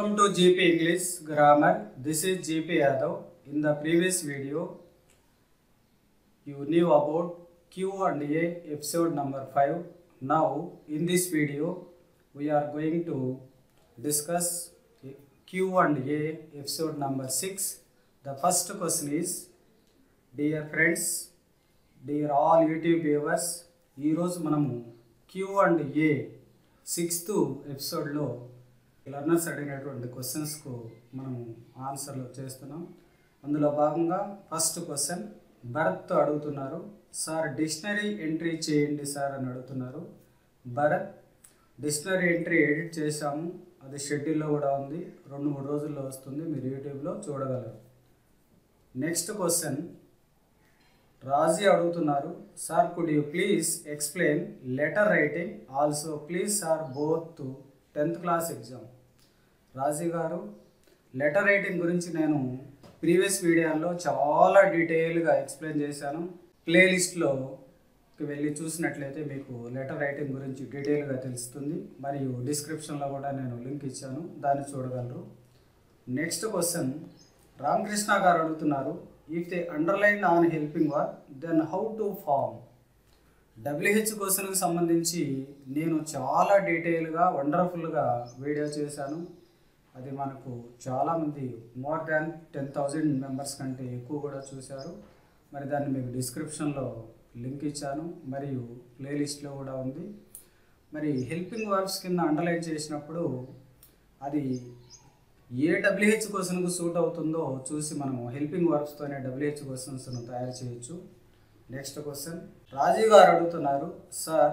Welcome to GP English Grammar. This is GP Yadav. In the previous video, you knew about Q&A episode number 5. Now, in this video, we are going to discuss Q&A episode number 6. The first question is, dear friends, dear all YouTube viewers, ఈ రోజు మనము Q&A 6th ఎపిసోడ్లో learners అడిగినటువంటి క్వశ్చన్స్కు మనము ఆన్సర్లు చేస్తున్నాం. అందులో భాగంగా ఫస్ట్ క్వశ్చన్ భరత్ అడుగుతున్నారు, సార్ డిక్షనరీ ఎంట్రీ చేయండి సార్ అని అడుగుతున్నారు. భరత్ డిక్షనరీ ఎంట్రీ ఎడిట్ చేశాము, అది షెడ్యూల్లో కూడా ఉంది, 2-3 రోజుల్లో వస్తుంది, మీరు యూట్యూబ్లో చూడగలరు. నెక్స్ట్ క్వశ్చన్ రాజీ అడుగుతున్నారు, sir could you please explain letter writing also please sir both 10th class exam. Raji garu, letter writing గురించి నేను ప్రీవియస్ వీడియోలో చాలా డీటెయిల్గా ఎక్స్ప్లెయిన్ చేశాను. ప్లేలిస్ట్లోకి వెళ్ళి చూసినట్లయితే మీకు లెటర్ రైటింగ్ గురించి డీటెయిల్గా తెలుస్తుంది. మరియు డిస్క్రిప్షన్లో కూడా నేను లింక్ ఇచ్చాను, దాన్ని చూడగలరు. నెక్స్ట్ క్వశ్చన్ రామకృష్ణ గారు అడుగుతున్నారు, if they underline on helping work then how to form. WH క్వశ్చన్కి సంబంధించి నేను చాలా డీటెయిల్గా వండర్ఫుల్గా వీడియో చేశాను. అది మనకు చాలామంది మోర్ దాన్ 10,000 మెంబర్స్ కంటే ఎక్కువ కూడా చూశారు. మరి దాన్ని మీకు డిస్క్రిప్షన్లో లింక్ ఇచ్చాను, మరియు ప్లేలిస్ట్లో కూడా ఉంది. మరి హెల్పింగ్ వర్బ్స్ కింద అండర్లైన్ చేసినప్పుడు అది ఏ WH క్వశ్చన్కు సూట్ అవుతుందో చూసి మనం హెల్పింగ్ వర్బ్స్తోనే WH క్వశ్చన్స్ను తయారు చేయొచ్చు. నెక్స్ట్ క్వశ్చన్ రాజీవ్ గారు అడుగుతున్నారు, సార్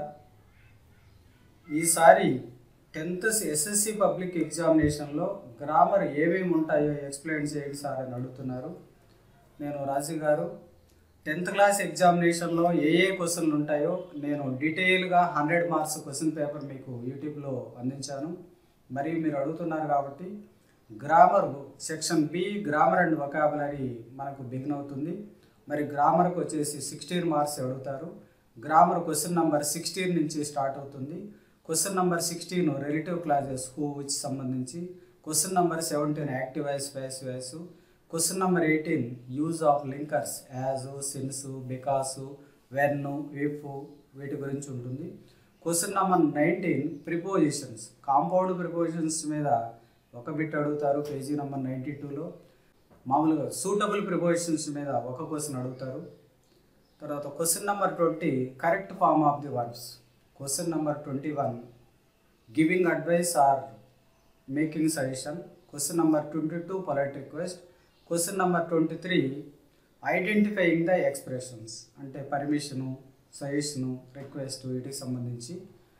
ఈసారి 10th SSC పబ్లిక్ ఎగ్జామినేషన్లో గ్రామర్ ఏమేమి ఉంటాయో ఎక్స్ప్లెయిన్ చేయండి సార్ అని అడుగుతున్నారు. నేను రాజీవ్ గారు 10th క్లాస్ ఎగ్జామినేషన్లో ఏ క్వశ్చన్లు ఉంటాయో నేను డీటెయిల్గా 100 మార్క్స్ క్వశ్చన్ పేపర్ మీకు యూట్యూబ్లో అందించాను. మరియు మీరు అడుగుతున్నారు కాబట్టి grammar section B grammar and vocabulary మనకు బిగిన్ అవుతుంది. మరి గ్రామర్కి వచ్చేసి 16 మార్క్స్ అడుగుతారు. గ్రామర్ క్వశ్చన్ నెంబర్ 16 నుంచి స్టార్ట్ అవుతుంది. Question number 16 relative clauses who which సంబంధించి, question number 17 active voice passive voice, question number 18 use of linkers as, since, because, when, if వీటి గురించి ఉంటుంది. Question number 19 prepositions, compound prepositions మీద ఒక bit అడుగుతారు page number 92లో. మామూలుగా suitable prepositions మీద ఒక క్వశ్చన్ అడుగుతారు. తర్వాత question number 20 correct form of the verbs, question number 21 giving advice or making suggestion, question number 22 polite request, question number 23 identifying the expressions, అంటే permission, suggestion, request వీటికి సంబంధించి.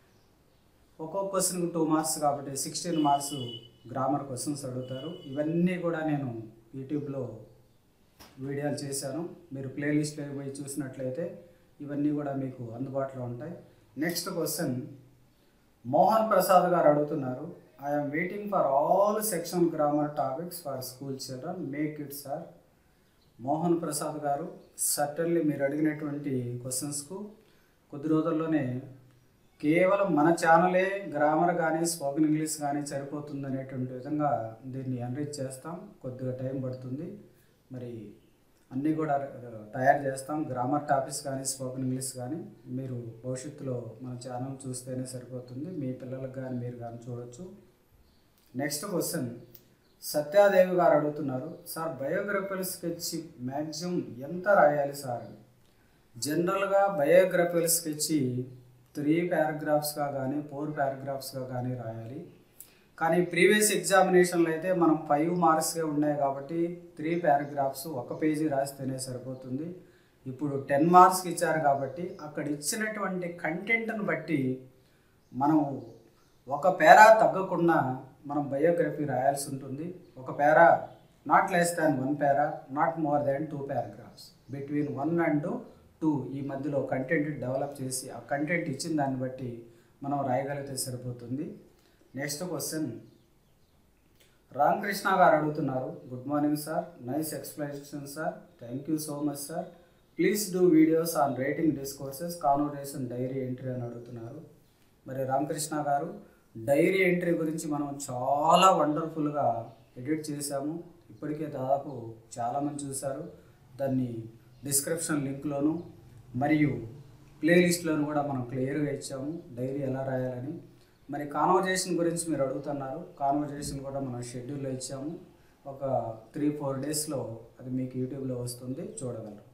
ఒక్కొక్క క్వశ్చన్కి 2 మార్క్స్ కాబట్టి 16 మార్క్స్ గ్రామర్ క్వశ్చన్స్ అడుగుతారు. ఇవన్నీ కూడా నేను యూట్యూబ్లో వీడియోలు చేశాను, మీరు ప్లేలిస్ట్లో పోయి చూసినట్లయితే ఇవన్నీ కూడా మీకు అందుబాటులో ఉంటాయి. నెక్స్ట్ క్వశ్చన్ మోహన్ ప్రసాద్ గారు అడుగుతున్నారు, I'm waiting for all section grammar topics for school children make it sir. Mohan Prasad garu, certainly మీరు అడిగినటువంటి క్వశ్చన్స్కు కొద్ది రోజుల్లోనే కేవలం మన ఛానలే గ్రామర్ కానీ స్పోకెన్ ఇంగ్లీష్ కానీ సరిపోతుంది అనేటువంటి విధంగా దీన్ని ఎన్రిచ్ చేస్తాం. కొద్దిగా టైం పడుతుంది, మరి అన్నీ కూడా తయారు చేస్తాం. గ్రామర్ టాపిక్స్ కానీ స్పోకెన్ ఇంగ్లీష్ కానీ మీరు భవిష్యత్తులో మన ఛానల్ చూస్తేనే సరిపోతుంది, మీ పిల్లలకు కానీ మీరు కానీ చూడొచ్చు. నెక్స్ట్ క్వశ్చన్ సత్యాదేవి గారు అడుగుతున్నారు, సార్ బయోగ్రఫికల్ స్కెచ్ మ్యాక్సిమం ఎంత రాయాలి సార్? జనరల్గా బయోగ్రఫికల్ స్కెచ్ 3 పారాగ్రాఫ్స్గా కానీ 4 పారాగ్రాఫ్స్గా కానీ రాయాలి. కానీ ప్రీవియస్ ఎగ్జామినేషన్లో అయితే మనం 5 మార్క్స్గా ఉన్నాయి కాబట్టి 3 పారాగ్రాఫ్స్ 1 పేజీ రాస్తేనే సరిపోతుంది. ఇప్పుడు 10 మార్క్స్కి ఇచ్చారు కాబట్టి అక్కడ ఇచ్చినటువంటి కంటెంట్ను బట్టి మనం 1 పేరా తగ్గకుండా మనం బయోగ్రఫీ రాయాల్సి ఉంటుంది. 1 para not less than 1 para, not more than 2 paragraphs, between 1 and 2 ఈ మధ్యలో కంటెంట్ డెవలప్ చేసి ఆ కంటెంట్ ఇచ్చిన దాన్ని బట్టి మనం రాయగలిగితే సరిపోతుంది. నెక్స్ట్ క్వశ్చన్ రామకృష్ణ గారు అడుగుతున్నారు, good morning sir, nice explanation sir, thank you so much sir, please do videos on writing discourses conversation diary entry అని అడుగుతున్నారు. మరి రామకృష్ణ గారు డైరీ ఎంట్రీ గురించి మనం చాలా వండర్ఫుల్గా ఎడిట్ చేశాము. ఇప్పటికే దాదాపు చాలామంది చూశారు. దాన్ని డిస్క్రిప్షన్ లింక్లోను మరియు ప్లేలిస్ట్లోను కూడా మనం క్లియర్గా ఇచ్చాము డైరీ ఎలా రాయాలని. మరి కాన్వర్జేషన్ గురించి మీరు అడుగుతున్నారు. కాన్వర్జేషన్ కూడా మనం షెడ్యూల్లో ఇచ్చాము. ఒక 3-4 డేస్లో అది మీకు యూట్యూబ్లో వస్తుంది, చూడగలరు.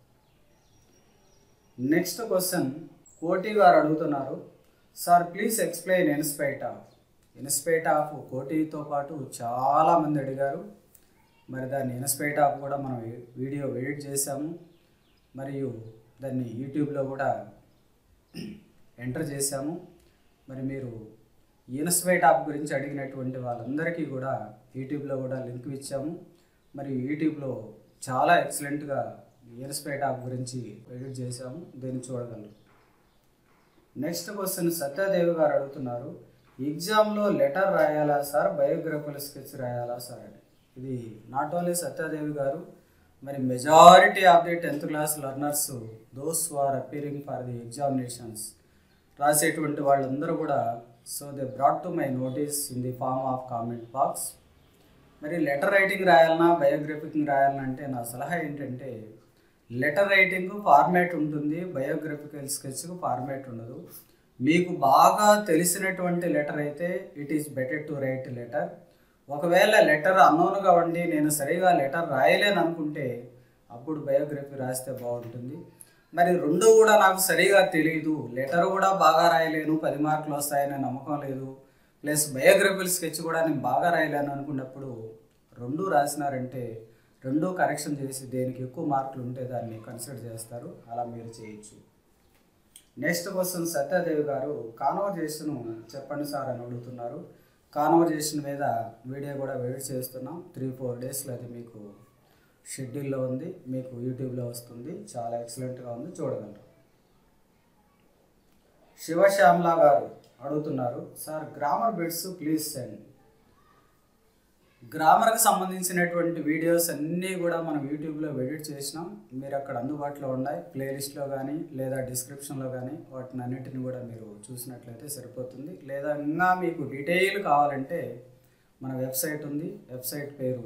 నెక్స్ట్ క్వశ్చన్ కోటి గారు అడుగుతున్నారు, sir please explain in spite of. In spite of కోటితో పాటు చాలామంది అడిగారు. మరి దాన్ని ఇన్స్పైట్ ఆఫ్ కూడా మనం వీడియో ఎడిట్ చేశాము మరియు దాన్ని యూట్యూబ్లో కూడా ఎంటర్ చేశాము. మరి మీరు ఇన్స్పైట్ ఆఫ్ గురించి అడిగినటువంటి వాళ్ళందరికీ కూడా యూట్యూబ్లో కూడా లింక్ ఇచ్చాము. మరియు యూట్యూబ్లో చాలా ఎక్సలెంట్గా ఇన్స్పైట్ ఆఫ్ గురించి ఎడిట్ చేశాము, దీన్ని చూడగలరు. నెక్స్ట్ క్వశ్చన్ సత్యాదేవి గారు అడుగుతున్నారు, ఎగ్జామ్లో లెటర్ రాయాలా సార్, బయోగ్రఫికల్ స్కెచ్ రాయాలా సార్ అని. ఇది నాట్ ఓన్లీ సత్యాదేవి గారు, మరి majority of the 10th class learners those who are appearing for the examinations రాసేటువంటి వాళ్ళందరూ కూడా so they brought to my notice in the form of comment box. మరి letter writing రాయాలన్నా biographical రాయాలన్నా అంటే నా సలహా ఏంటంటే, లెటర్ రైటింగ్ ఫార్మాట్ ఉంటుంది, బయోగ్రఫికల్ స్కెచ్కు ఫార్మాట్ ఉండదు. మీకు బాగా తెలిసినటువంటి లెటర్ అయితే it is better to write letter. ఒకవేళ లెటర్ అన్నోన్గా ఉండి నేను సరిగా లెటర్ రాయలేను అనుకుంటే అప్పుడు బయోగ్రఫీ రాస్తే బాగుంటుంది. మరి రెండు కూడా నాకు సరిగా తెలియదు, లెటర్ కూడా బాగా రాయలేను, 10 మార్కులు వస్తాయనే నమ్మకం లేదు, ప్లస్ బయోగ్రఫికల్ స్కెచ్ కూడా నేను బాగా రాయలేను అనుకున్నప్పుడు రెండు రాసినారంటే రెండూ కరెక్షన్ చేసి దేనికి ఎక్కువ మార్కులు ఉంటే దాన్ని కన్సిడర్ చేస్తారు. అలా మీరు చేయొచ్చు. నెక్స్ట్ క్వశ్చన్ సత్యాదేవి గారు, కాన్వర్జేషన్ చెప్పండి సార్ అని అడుగుతున్నారు. కాన్వర్జేషన్ మీద వీడియో కూడా వెయిట్ చేస్తున్నాం. 3-4 డేస్లో అది మీకు షెడ్యూల్లో ఉంది, మీకు యూట్యూబ్లో వస్తుంది. చాలా ఎక్సలెంట్గా ఉంది, చూడగలరు. శివశ్యామ్లా గారు అడుగుతున్నారు, sir grammar bits please send. గ్రామర్కి సంబంధించినటువంటి వీడియోస్ అన్నీ కూడా మనం యూట్యూబ్లో ఎడిట్ చేసినాం. మీరు అక్కడ అందుబాటులో ఉన్నాయి, ప్లేలిస్ట్లో కానీ లేదా డిస్క్రిప్షన్లో కానీ వాటిని అన్నింటిని కూడా మీరు చూసినట్లయితే సరిపోతుంది. లేదా ఇంకా మీకు డీటెయిల్ కావాలంటే మన వెబ్సైట్ ఉంది. వెబ్సైట్ పేరు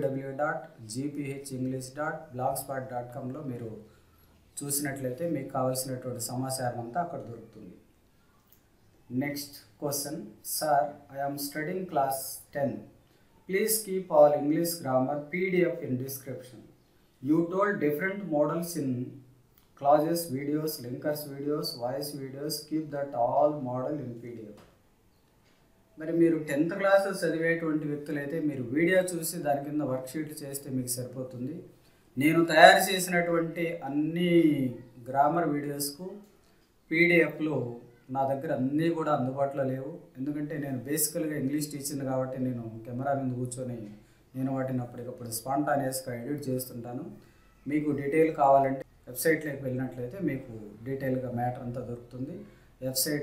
www.gphenglish.blogspot.comలో మీరు చూసినట్లయితే మీకు కావాల్సినటువంటి సమాచారం అంతా అక్కడ దొరుకుతుంది. Next question, sir I am studying class 10. Please keep all English grammar PDF in description. You told different models in clauses, videos, linkers videos, voice videos. Keep that all model in PDF. మరి మీరు 10th class చదివేటువంటి వ్యక్తులైతే మీరు video చూసి దాని కింద worksheet చేస్తే మీకు సరిపోతుంది. నేను తయారు చేసినటువంటి అన్ని గ్రామర్ వీడియోస్కు పీడిఎఫ్లు నా దగ్గర అన్నీ కూడా అందుబాటులో లేవు. ఎందుకంటే నేను బేసికల్గా ఇంగ్లీష్ టీచర్ని కాబట్టి నేను కెమెరా మీద కూర్చొని నేను వాటిని అప్పటికప్పుడు స్పాంటానియస్గా ఎడిట్ చేస్తుంటాను. మీకు డీటెయిల్ కావాలంటే వెబ్సైట్లోకి వెళ్ళినట్లయితే మీకు డీటెయిల్గా మ్యాటర్ అంతా దొరుకుతుంది. వెబ్సైట్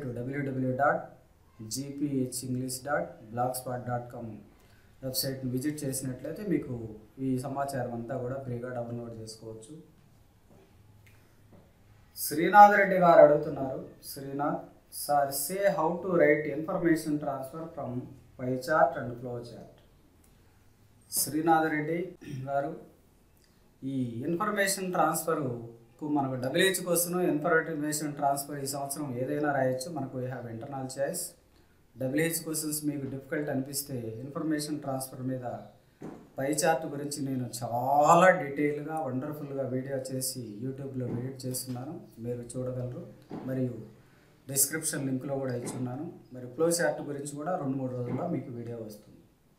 www.gphenglish.blogspot.com వెబ్సైట్ని విజిట్ చేసినట్లయితే మీకు ఈ సమాచారం అంతా కూడా ఫ్రీగా డౌన్లోడ్ చేసుకోవచ్చు. శ్రీనాథ్ రెడ్డి గారు అడుగుతున్నారు, Srinath sir say how to write information transfer from pie chart and flow chart. Srinath Reddy garu, ఈ ఇన్ఫర్మేషన్ ట్రాన్స్ఫర్కు మనకు WH కోసం ఇన్ఫర్మేషన్ ట్రాన్స్ఫర్ ఈ సంవత్సరం ఏదైనా రాయొచ్చు. మనకు we have internal choice. WH questions మీకు డిఫికల్ట్ అనిపిస్తే ఇన్ఫర్మేషన్ ట్రాన్స్ఫర్ మీద పై చార్ట్ గురించి నేను చాలా డీటెయిల్గా వండర్ఫుల్గా వీడియో చేసి యూట్యూబ్లో ఎడిట్ చేస్తున్నాను, మీరు చూడగలరు. మరియు డిస్క్రిప్షన్ లింక్లో కూడా ఇచ్చున్నాను. మరి ఫ్లో చార్ట్ గురించి కూడా 2-3 రోజుల్లో మీకు వీడియో వస్తుంది.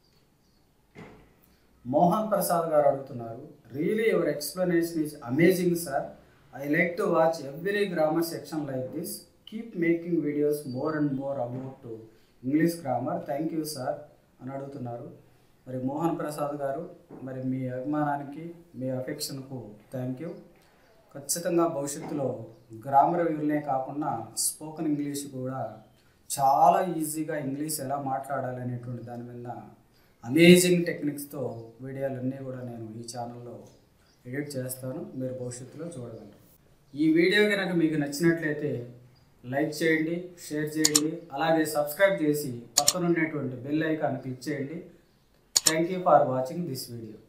మోహన్ ప్రసాద్ గారు అడుగుతున్నారు, really your explanation is amazing sir. I like to watch every grammar section like this. Keep making videos more and more about English grammar. Thank you sir అని అడుగుతున్నారు. మరి మోహన్ ప్రసాద్ గారు, మరి మీ అభిమానానికి మీ అఫెక్షన్కు థ్యాంక్ యూ. ఖచ్చితంగా భవిష్యత్తులో గ్రామర్ వ్యూలనే కాకుండా స్పోకెన్ ఇంగ్లీష్ కూడా చాలా ఈజీగా ఇంగ్లీష్ ఎలా మాట్లాడాలి అనేటువంటి దాని మీద అమేజింగ్ టెక్నిక్స్తో వీడియోలన్నీ కూడా నేను ఈ ఛానల్లో ఎడిట్ చేస్తాను, మీరు భవిష్యత్తులో చూడగలరు. ఈ వీడియో కనుక మీకు నచ్చినట్లయితే లైక్ చేయండి, షేర్ చేయండి, అలాగే సబ్స్క్రైబ్ చేసి పక్కన పక్కన ఉన్నటువంటి బెల్ ఐకాన్ క్లిక్ చేయండి. Thank you for watching this video.